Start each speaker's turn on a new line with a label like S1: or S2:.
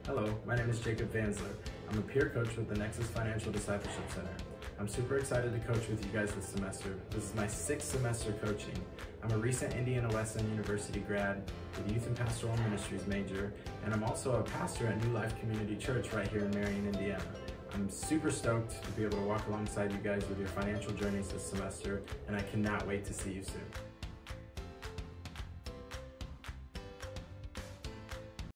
S1: Hello, my name is Jacob Fansler. I'm a peer coach with the Nexus Financial Discipleship Center. I'm super excited to coach with you guys this semester. This is my 6th semester coaching. I'm a recent Indiana Wesleyan University grad with Youth and Pastoral Ministries major, and I'm also a pastor at New Life Community Church right here in Marion, Indiana. I'm super stoked to be able to walk alongside you guys with your financial journeys this semester, and I cannot wait to see you soon.